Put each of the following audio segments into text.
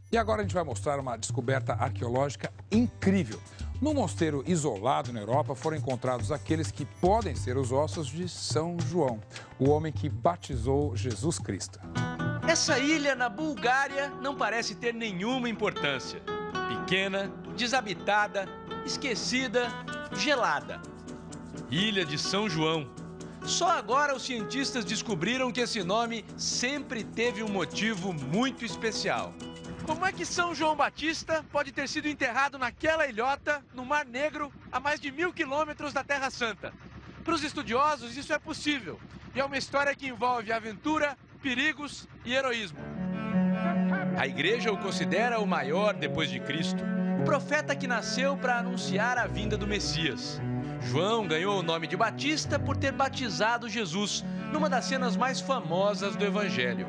E agora a gente vai mostrar uma descoberta arqueológica incrível. Num mosteiro isolado na Europa foram encontrados aqueles que podem ser os ossos de São João, o homem que batizou Jesus Cristo. Essa ilha na Bulgária não parece ter nenhuma importância. Pequena, desabitada, esquecida, gelada. Ilha de São João. Só agora os cientistas descobriram que esse nome sempre teve um motivo muito especial. Como é que São João Batista pode ter sido enterrado naquela ilhota, no Mar Negro, a mais de 1000 quilômetros da Terra Santa? Para os estudiosos, isso é possível. E é uma história que envolve aventura, perigos e heroísmo. A igreja o considera o maior depois de Cristo, o profeta que nasceu para anunciar a vinda do Messias. João ganhou o nome de Batista por ter batizado Jesus, numa das cenas mais famosas do Evangelho.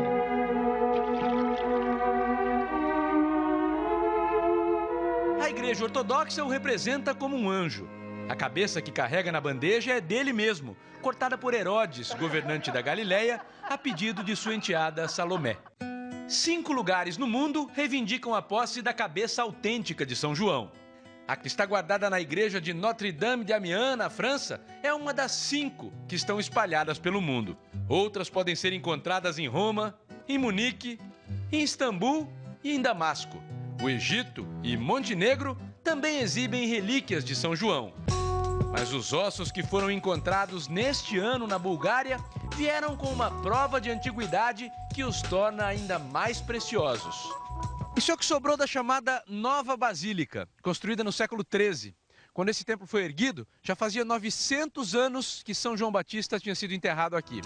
A igreja ortodoxa o representa como um anjo. A cabeça que carrega na bandeja é dele mesmo, cortada por Herodes, governante da Galileia, a pedido de sua enteada Salomé. 5 lugares no mundo reivindicam a posse da cabeça autêntica de São João. A que está guardada na igreja de Notre-Dame de Amiens, na França, é uma das 5 que estão espalhadas pelo mundo. Outras podem ser encontradas em Roma, em Munique, em Istambul e em Damasco. O Egito e Montenegro também exibem relíquias de São João. Mas os ossos que foram encontrados neste ano na Bulgária vieram com uma prova de antiguidade que os torna ainda mais preciosos. Isso é o que sobrou da chamada Nova Basílica, construída no século XIII. Quando esse templo foi erguido, já fazia 900 anos que São João Batista tinha sido enterrado aqui.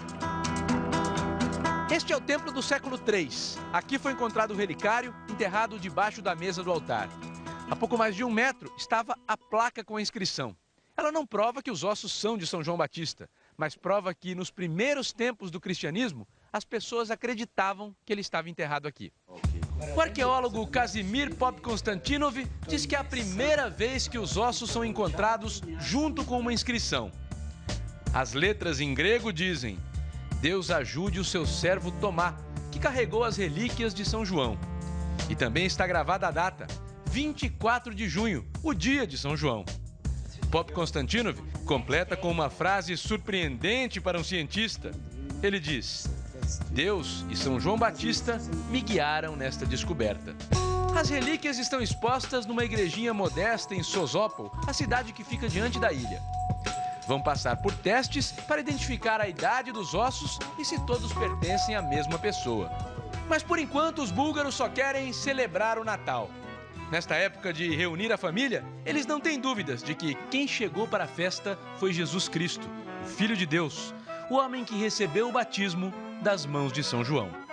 Este é o templo do século III. Aqui foi encontrado o relicário, enterrado debaixo da mesa do altar. A pouco mais de 1 metro estava a placa com a inscrição. Ela não prova que os ossos são de São João Batista, mas prova que nos primeiros tempos do cristianismo, as pessoas acreditavam que ele estava enterrado aqui. O arqueólogo Kazimir Pop-Konstantinov diz que é a primeira vez que os ossos são encontrados junto com uma inscrição. As letras em grego dizem: Deus ajude o seu servo Tomá, que carregou as relíquias de São João. E também está gravada a data, 24 de junho, o dia de São João. Pop-Konstantinov completa com uma frase surpreendente para um cientista. Ele diz: Deus e São João Batista me guiaram nesta descoberta. As relíquias estão expostas numa igrejinha modesta em Sozópol, a cidade que fica diante da ilha. Vão passar por testes para identificar a idade dos ossos e se todos pertencem à mesma pessoa. Mas por enquanto os búlgaros só querem celebrar o Natal. Nesta época de reunir a família, eles não têm dúvidas de que quem chegou para a festa foi Jesus Cristo, o Filho de Deus, o homem que recebeu o batismo das mãos de São João.